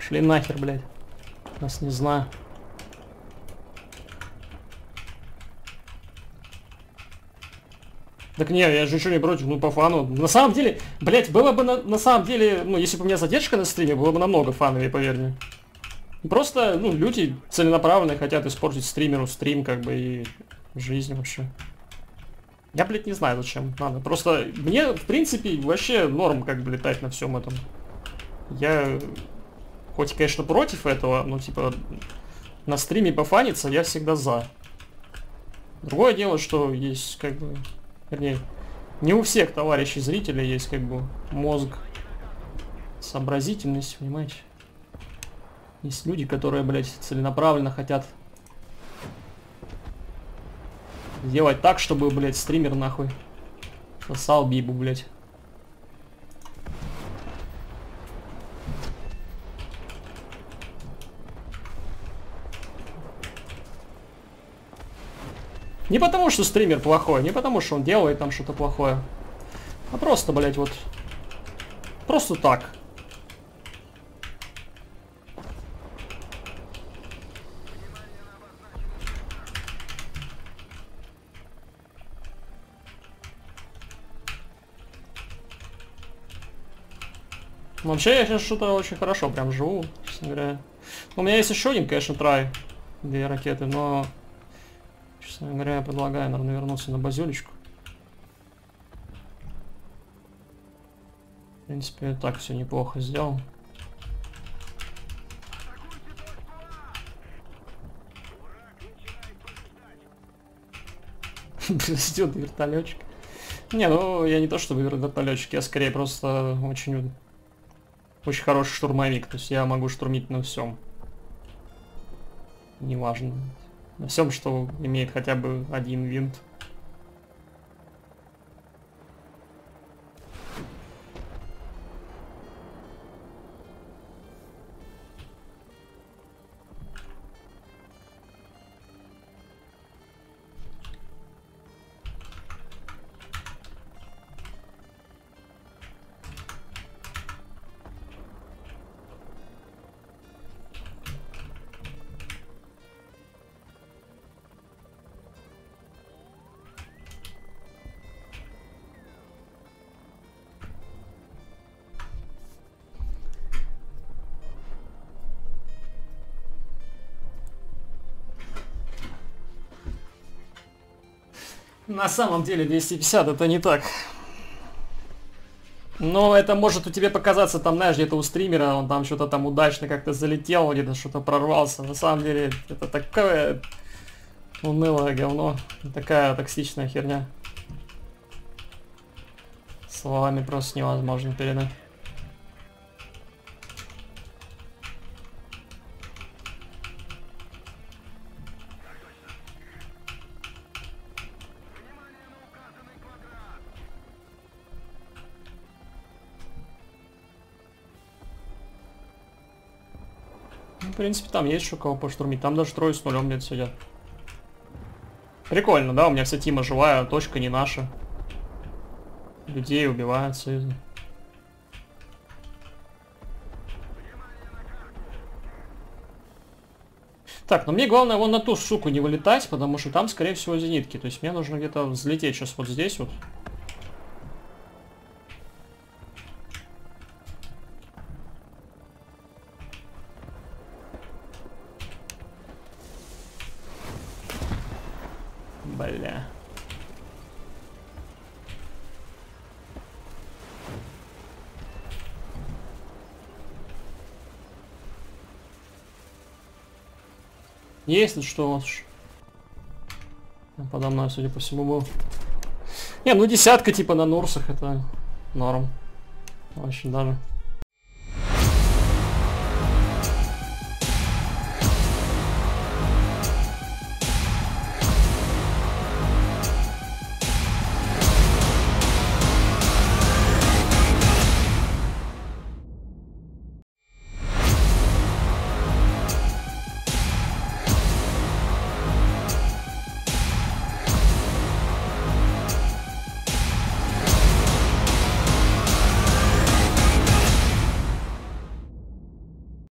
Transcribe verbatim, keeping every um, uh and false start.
Шли нахер, блядь. Нас не знаю. Так не, я же ничего не против, ну по фану. На самом деле, блять, было бы на, на самом деле, ну если бы у меня задержка на стриме, было бы намного фановее, поверь мне. Просто, ну, люди целенаправленно хотят испортить стримеру стрим, как бы, и жизнь вообще. Я, блядь, не знаю, зачем надо. Просто мне, в принципе, вообще норм, как бы, летать на всем этом. Я, хоть, конечно, против этого, но, типа, на стриме пофаниться я всегда за. Другое дело, что есть, как бы... Вернее, не у всех товарищей зрителей есть, как бы, мозг, сообразительность, понимаете? Есть люди, которые, блядь, целенаправленно хотят сделать так, чтобы, блядь, стример, нахуй, сосал бибу, блядь. Не потому, что стример плохой, не потому, что он делает там что-то плохое. А просто, блядь, вот... Просто так. Вообще, я сейчас что-то очень хорошо прям живу, честно говоря. У меня есть еще один, конечно, трай. Две ракеты, но... Честно говоря, я предлагаю, наверное, вернуться на базюлечку. В принципе, так все неплохо сделал. Ждет вертолетчик. Не, ну я не то чтобы вертолетчик, я скорее просто очень, очень хороший штурмовик. То есть я могу штурмить на всем. Неважно. На всем, что имеет хотя бы один винт. На самом деле двести пятьдесят это не так. Но это может у тебя показаться там, знаешь, где-то у стримера, он там что-то там удачно как-то залетел, где-то что-то прорвался. На самом деле это такое унылое говно, такая токсичная херня. Словами просто невозможно передать. В принципе, там есть что кого поштурмить. Там даже трое с нулем лет сидят. Прикольно, да? У меня вся тима живая, точка не наша. Людей убиваются. Так, но мне главное вон на ту суку не вылетать, потому что там, скорее всего, зенитки. То есть мне нужно где-то взлететь сейчас вот здесь вот. Бля. Есть ли что у вас? Подо мной, судя по всему, был. Не, ну десятка типа на Нурсах это норм. Очень даже.